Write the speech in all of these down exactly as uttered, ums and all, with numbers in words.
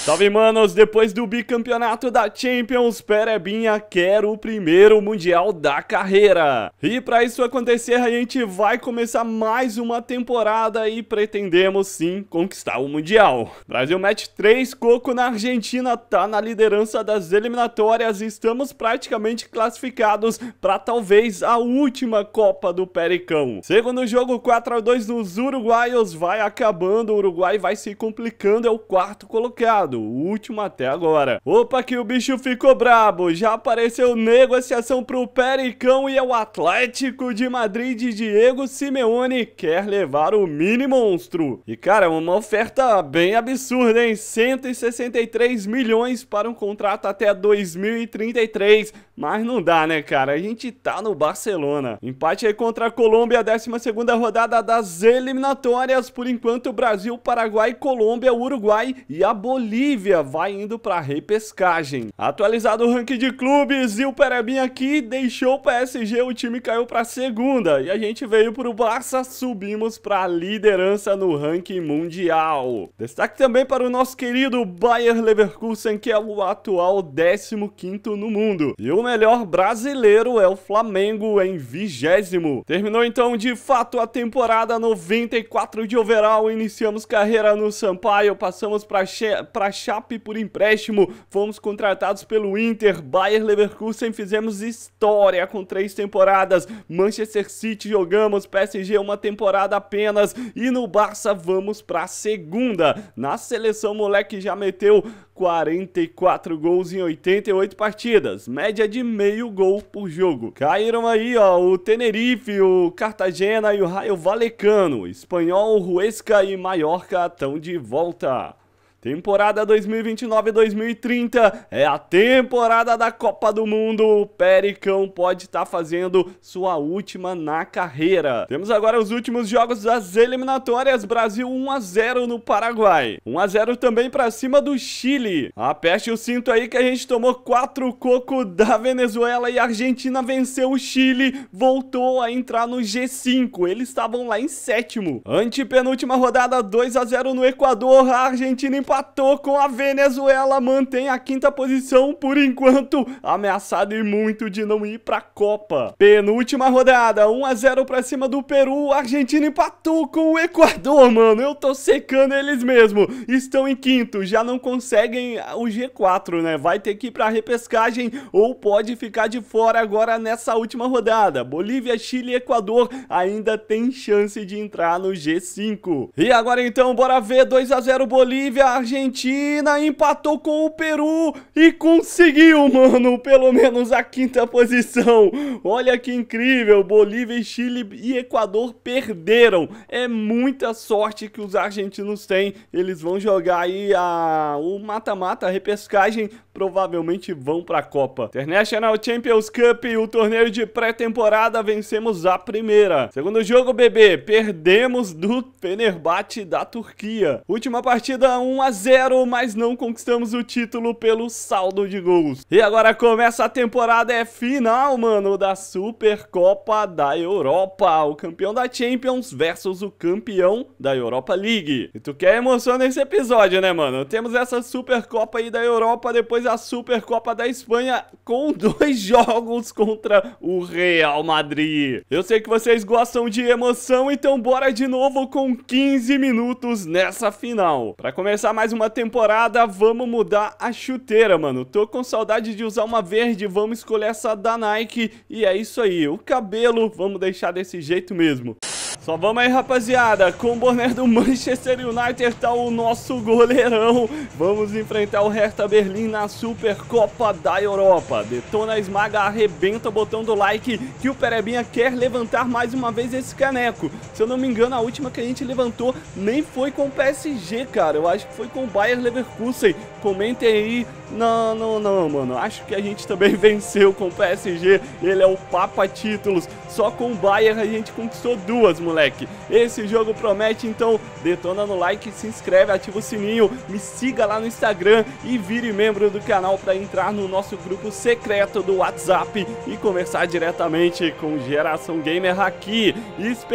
Salve, manos! Depois do bicampeonato da Champions, Perebinha quer o primeiro Mundial da carreira. E para isso acontecer, a gente vai começar mais uma temporada e pretendemos sim conquistar o Mundial. Brasil mete três coco na Argentina, tá na liderança das eliminatórias e estamos praticamente classificados para talvez a última Copa do Pericão. Segundo jogo, quatro a dois nos uruguaios, vai acabando, o Uruguai vai se complicando, é o quarto colocado. O último até agora. Opa, que o bicho ficou brabo. Já apareceu negociação pro Pericão e é o Atlético de Madrid de Diego Simeone quer levar o mini monstro. E cara, uma oferta bem absurda, hein? cento e sessenta e três milhões para um contrato até dois mil e trinta e três. Mas não dá, né, cara? A gente tá no Barcelona. Empate aí contra a Colômbia, décima segunda rodada das eliminatórias. Por enquanto, Brasil, Paraguai, Colômbia, Uruguai e a Bolívia vai indo para repescagem. Atualizado o ranking de clubes e o Perebinha aqui deixou o P S G, o time caiu para segunda e a gente veio para o Barça, subimos para a liderança no ranking mundial. Destaque também para o nosso querido Bayer Leverkusen, que é o atual décimo quinto no mundo. E o melhor brasileiro é o Flamengo em vigésimo. Terminou então de fato a temporada noventa e quatro de overall, iniciamos carreira no Sampaio, passamos para para Chape por empréstimo, fomos contratados pelo Inter, Bayer Leverkusen, fizemos história com três temporadas, Manchester City jogamos, P S G uma temporada apenas e no Barça vamos para a segunda. Na seleção, moleque já meteu quarenta e quatro gols em oitenta e oito partidas, média de meio gol por jogo. Caíram aí, ó, o Tenerife, o Cartagena e o Rayo Vallecano, Espanhol, Huesca e Mallorca estão de volta. Temporada dois mil e vinte e nove dois mil e trinta é a temporada da Copa do Mundo. O Pericão pode estar fazendo sua última na carreira. Temos agora os últimos jogos das eliminatórias. Brasil um a zero no Paraguai. um a zero também para cima do Chile. Aperte o cinto aí que a gente tomou quatro coco da Venezuela e a Argentina venceu o Chile. Voltou a entrar no G cinco. Eles estavam lá em sétimo. Antepenúltima rodada, dois a zero no Equador. A Argentina empatou com a Venezuela, mantém a quinta posição por enquanto, ameaçado e muito de não ir pra Copa. Penúltima rodada, um a zero pra cima do Peru, a Argentina empatou com o Equador, mano, eu tô secando eles mesmo, estão em quinto, já não conseguem o G quatro, né, vai ter que ir pra repescagem ou pode ficar de fora agora nessa última rodada. Bolívia, Chile e Equador ainda tem chance de entrar no G cinco. E agora então, bora ver, dois a zero Bolívia, a Argentina empatou com o Peru e conseguiu, mano, pelo menos a quinta posição. Olha que incrível, Bolívia, Chile e Equador perderam. É muita sorte que os argentinos têm. Eles vão jogar aí a... o mata-mata, a repescagem, provavelmente vão para a Copa. International Champions Cup, o torneio de pré-temporada, vencemos a primeira. Segundo jogo, bebê, perdemos do Fenerbahçe da Turquia. Última partida, um a zero, mas não conquistamos o título pelo saldo de gols. E agora começa a temporada, é final, mano, da Supercopa da Europa. O campeão da Champions versus o campeão da Europa League. E tu quer emoção nesse episódio, né, mano? Temos essa Supercopa aí da Europa, depois a Supercopa da Espanha com dois jogos contra o Real Madrid. Eu sei que vocês gostam de emoção, então bora de novo com quinze minutos nessa final. Pra começar mais uma temporada, vamos mudar a chuteira, mano. Tô com saudade de usar uma verde, vamos escolher essa da Nike e é isso aí. O cabelo, vamos deixar desse jeito mesmo. Só vamos aí, rapaziada, com o boné do Manchester United tá o nosso goleirão. Vamos enfrentar o Hertha Berlim na Supercopa da Europa. Detona, esmaga, arrebenta o botão do like que o Perebinha quer levantar mais uma vez esse caneco. Se eu não me engano, a última que a gente levantou nem foi com o P S G, cara. Eu acho que foi com o Bayer Leverkusen. Comentem aí. Não, não, não, mano. Acho que a gente também venceu com o P S G. Ele é o Papa Títulos. Só com o Bayer a gente conquistou duas, moleque. Esse jogo promete, então detona no like, se inscreve, ativa o sininho, me siga lá no Instagram e vire membro do canal para entrar no nosso grupo secreto do WhatsApp e conversar diretamente com Geração Gamer aqui.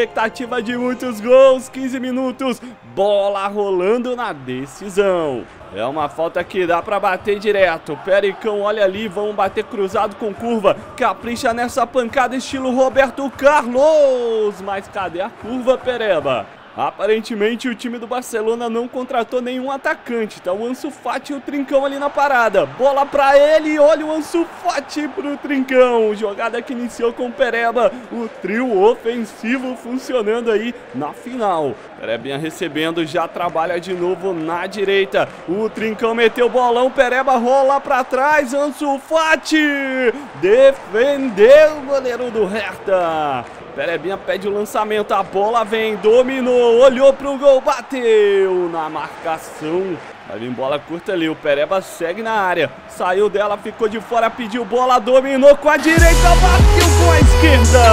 Expectativa de muitos gols, quinze minutos, bola rolando na decisão. É uma falta que dá pra bater direto. Pericão, olha ali, vamos bater cruzado com curva. Capricha nessa pancada estilo Roberto Carlos. Mas cadê a curva, Pereba? Aparentemente o time do Barcelona não contratou nenhum atacante, tá o Ansu Fati e o Trincão ali na parada. Bola pra ele, olha o Ansu Fati pro Trincão. Jogada que iniciou com o Pereba, o trio ofensivo funcionando aí na final. Perebinha recebendo, já trabalha de novo na direita. O Trincão meteu o bolão, Pereba rola pra trás, Ansu Fati defendeu o goleiro do Hertha. Perebinha pede o lançamento, a bola vem, dominou, olhou pro gol, bateu na marcação. Vai vir bola curta ali, o Pereba segue na área, saiu dela, ficou de fora, pediu bola, dominou com a direita, bateu com a esquerda.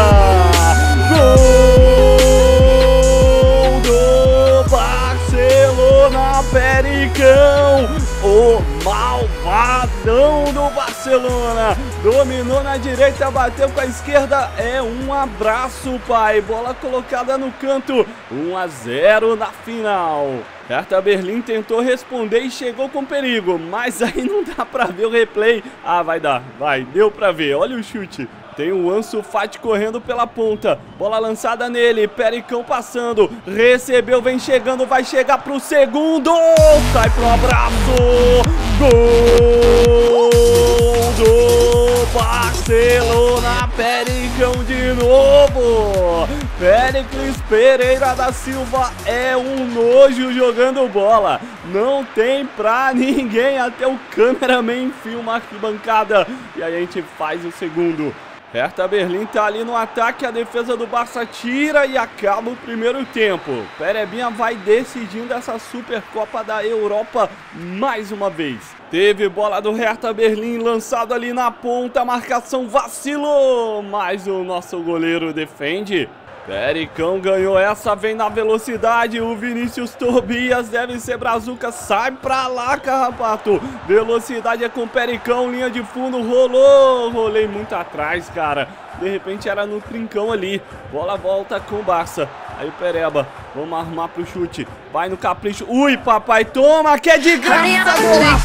Gol do Barcelona, Pericão, o malvadão do Barcelona. Dominou na direita, bateu com a esquerda, é um abraço, pai. Bola colocada no canto, um a zero na final. Hertha Berlim tentou responder e chegou com perigo, mas aí não dá pra ver o replay. Ah, vai dar, vai, deu pra ver, olha o chute. Tem o Ansu Fati correndo pela ponta, bola lançada nele, Pericão passando, recebeu, vem chegando, vai chegar pro segundo, sai pro abraço, gol do Barcelona, Pericão de novo. Péricles Pereira da Silva é um nojo jogando bola, não tem pra ninguém, até o cameraman filma a arquibancada e aí a gente faz o segundo. Hertha Berlim tá ali no ataque, a defesa do Barça tira e acaba o primeiro tempo. Perebinha vai decidindo essa Supercopa da Europa mais uma vez. Teve bola do Hertha Berlim lançado ali na ponta, a marcação vacilou, mas o nosso goleiro defende. Pericão ganhou essa, vem na velocidade, o Vinícius Tobias deve ser brazuca, sai pra lá, carrapato. Velocidade é com Pericão, linha de fundo, rolou, rolei muito atrás, cara. De repente era no Trincão ali, bola volta com o Barça. Aí o Pereba, vamos armar pro chute, vai no capricho, ui papai, toma, que é de graça, golaço!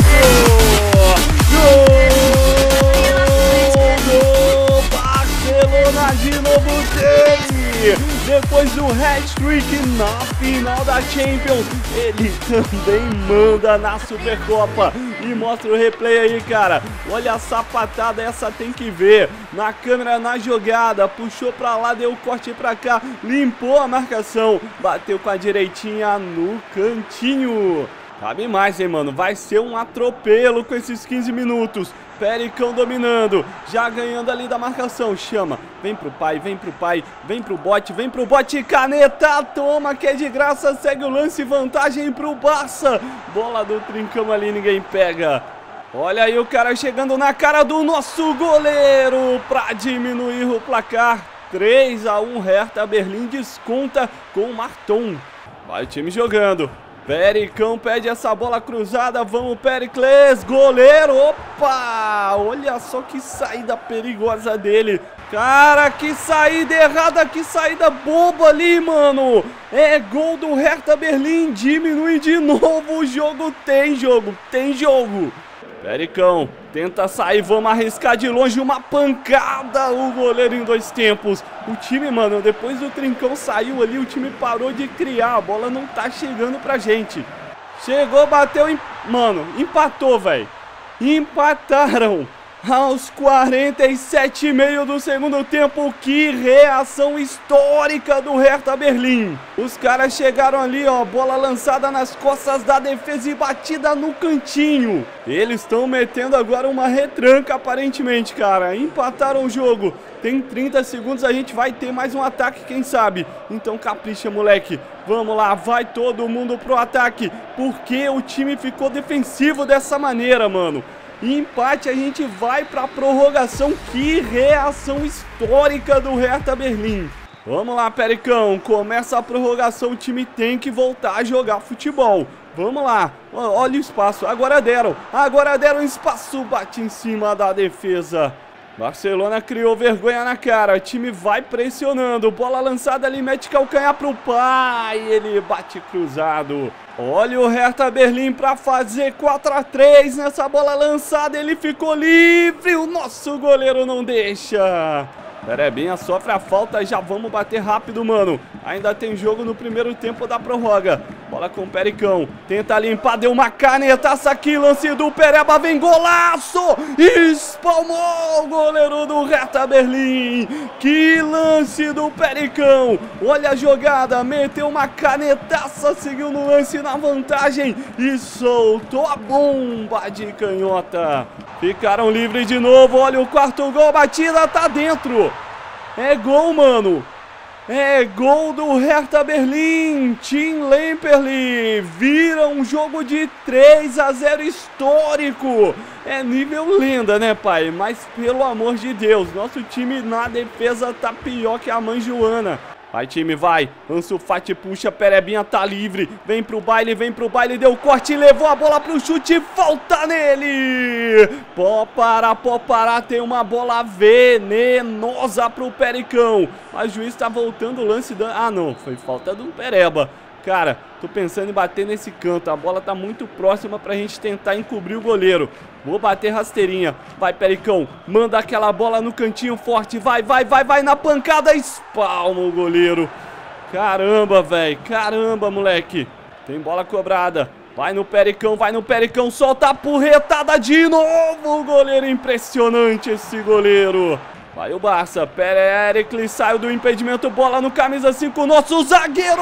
Gol do Barcelona de novo dele! Depois do hat-trick na final da Champions, ele também manda na Supercopa. E mostra o replay aí, cara. Olha a sapatada, essa tem que ver. Na câmera, na jogada, puxou pra lá, deu o corte pra cá, limpou a marcação, bateu com a direitinha no cantinho. Cabe mais, hein, mano? Vai ser um atropelo com esses quinze minutos. Pericão dominando, já ganhando ali da marcação, chama, vem pro pai, vem pro pai, vem pro bote, vem pro bote, caneta, toma que é de graça, segue o lance, vantagem pro Barça, bola do Trincão ali, ninguém pega. Olha aí o cara chegando na cara do nosso goleiro pra diminuir o placar, três a um, Hertha Berlim desconta com o Marton. Vai o time jogando. Pericão pede essa bola cruzada, vamos Pericles, goleiro, opa, olha só que saída perigosa dele, cara, que saída errada, que saída boba ali, mano, é gol do Hertha Berlim, diminui de novo, o jogo tem jogo, tem jogo. Pericão tenta sair, vamos arriscar de longe, uma pancada, o goleiro em dois tempos. O time, mano, depois do Trincão saiu ali, o time parou de criar, a bola não tá chegando pra gente. Chegou, bateu, em... mano, empatou, velho. Empataram aos quarenta e sete e meio do segundo tempo. Que reação histórica do Hertha Berlim. Os caras chegaram ali, ó, bola lançada nas costas da defesa e batida no cantinho. Eles estão metendo agora uma retranca aparentemente, cara. Empataram o jogo. Tem trinta segundos, a gente vai ter mais um ataque, quem sabe. Então capricha, moleque. Vamos lá, vai todo mundo pro ataque. Porque o time ficou defensivo dessa maneira, mano. Empate, a gente vai para a prorrogação. Que reação histórica do Hertha Berlim. Vamos lá, Pericão, começa a prorrogação, o time tem que voltar a jogar futebol. Vamos lá, olha o espaço, agora deram, agora deram espaço, bate em cima da defesa. Barcelona criou vergonha na cara, o time vai pressionando, bola lançada ali, mete calcanhar pro pai, ele bate cruzado. Olha o Hertha Berlim para fazer quatro a três nessa bola lançada, ele ficou livre, o nosso goleiro não deixa. Perebinha sofre a falta, já vamos bater rápido, mano. Ainda tem jogo no primeiro tempo da prorroga. Bola com o Pericão, tenta limpar, deu uma canetaça aqui, lance do Pereba, vem golaço! Espalmou o goleiro do Hertha Berlim. Que lance do Pericão! Olha a jogada, meteu uma canetaça, seguiu no lance na vantagem e soltou a bomba de canhota. Ficaram livres de novo, olha o quarto gol, batida tá dentro. É gol, mano. É gol do Hertha Berlim. Tim Lemperli vira um jogo de três a zero histórico. É nível lenda, né, pai? Mas pelo amor de Deus, nosso time na defesa tá pior que a mãe Joana. Vai, time, vai. Ansu Fati puxa, Perebinha tá livre. Vem pro baile, vem pro baile. Deu corte, levou a bola pro chute. Falta nele. Pode parar, pode parar. Tem uma bola venenosa pro Pericão. Mas o juiz tá voltando o lance. Da... Ah, não. Foi falta do Pereba. Cara, tô pensando em bater nesse canto. A bola tá muito próxima pra gente tentar encobrir o goleiro. Vou bater rasteirinha. Vai, Pericão. Manda aquela bola no cantinho forte. Vai, vai, vai, vai na pancada. Espalma o goleiro. Caramba, velho. Caramba, moleque. Tem bola cobrada. Vai no Pericão, vai no Pericão. Solta a porretada de novo. O goleiro, impressionante esse goleiro. Vai o Barça, Pericles saiu do impedimento, bola no camisa cinco, nosso zagueiro!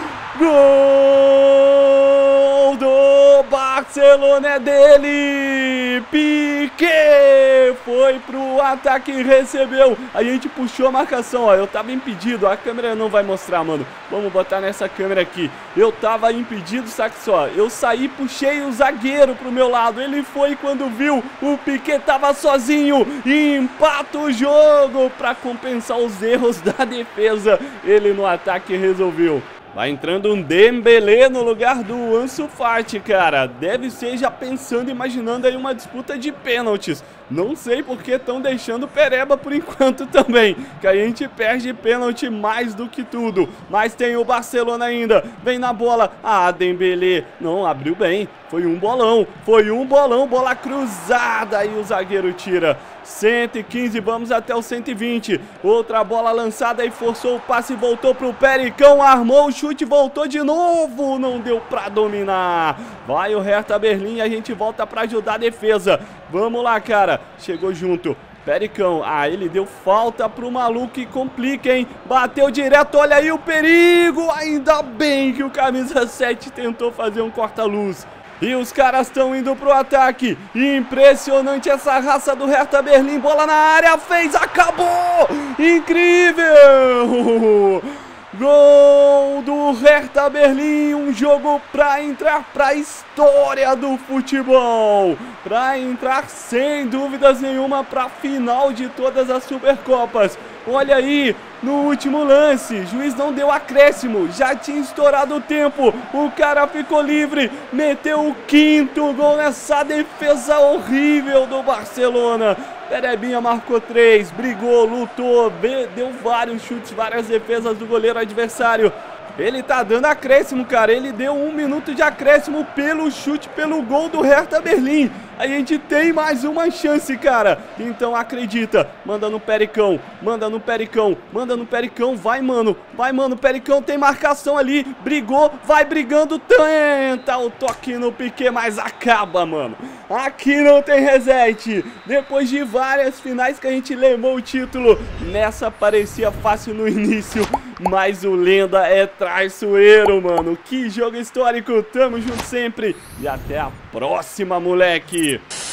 Gol do Barcelona, é dele! Piqué foi pro ataque e recebeu. A gente puxou a marcação, ó, eu tava impedido, a câmera não vai mostrar, mano. Vamos botar nessa câmera aqui. Eu tava impedido, saca só, eu saí, puxei o zagueiro pro meu lado, ele foi quando viu, o Piqué tava sozinho e empata o jogo. Jogo para compensar os erros da defesa. Ele no ataque resolveu. Vai entrando um Dembélé no lugar do Ansu Fati, cara. Deve ser já pensando, imaginando aí uma disputa de pênaltis. Não sei porque estão deixando o Pereba por enquanto também, que a gente perde pênalti mais do que tudo. Mas tem o Barcelona ainda, vem na bola, ah, Dembélé, não, abriu bem, foi um bolão, foi um bolão, bola cruzada e o zagueiro tira. cento e quinze, vamos até o cento e vinte, outra bola lançada e forçou o passe, voltou pro Pericão, armou o chute, voltou de novo, não deu pra dominar. Vai o Hertha Berlim, a gente volta pra ajudar a defesa. Vamos lá, cara. Chegou junto. Pericão. Ah, ele deu falta pro maluco e complica, hein? Bateu direto. Olha aí o perigo. Ainda bem que o camisa sete tentou fazer um corta-luz. E os caras estão indo pro ataque. Impressionante essa raça do Hertha Berlim. Bola na área. Fez. Acabou. Incrível. Gol do Hertha Berlim, um jogo para entrar para a história do futebol, para entrar sem dúvidas nenhuma para a final de todas as Supercopas. Olha aí, no último lance, juiz não deu acréscimo, já tinha estourado o tempo, o cara ficou livre, meteu o quinto gol nessa defesa horrível do Barcelona. Perebinha marcou três, brigou, lutou, deu vários chutes, várias defesas do goleiro adversário. Ele tá dando acréscimo, cara. Ele deu um minuto de acréscimo pelo chute, pelo gol do Hertha Berlim. A gente tem mais uma chance, cara. Então acredita. Manda no Pericão, manda no Pericão, manda no Pericão. Vai, mano, vai, mano. Pericão tem marcação ali. Brigou, vai brigando. Tenta o toque no Piqué, mas acaba, mano. Aqui não tem reset. Depois de várias finais que a gente levou o título, nessa parecia fácil no início, mas o Lenda é traiçoeiro, mano. Que jogo histórico. Tamo junto sempre. E até a próxima, moleque.